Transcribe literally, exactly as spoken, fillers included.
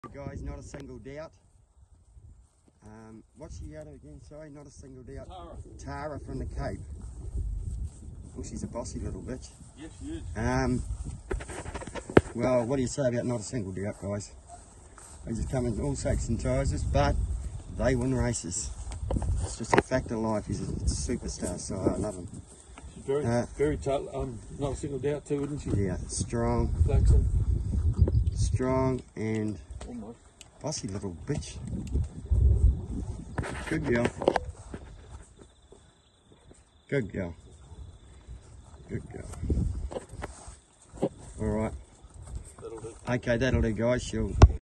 Guys, not a single doubt. Um, what's she out of again? Sorry, not a single doubt. Tara. Tara from the Cape. Oh, she's a bossy little bitch. Yes, she is. Um, well, what do you say about not a single doubt, guys? They just come in all shapes and sizes, but they win races. It's just a fact of life. He's a superstar, so I love him. She's very, Uh, very tough. Um, not a single doubt too, isn't she? Yeah, strong, Flaxen. strong, and Almost. bossy little bitch. Good girl. Good girl. Good girl. All right. That'll do. Okay, that'll do, guys. She'll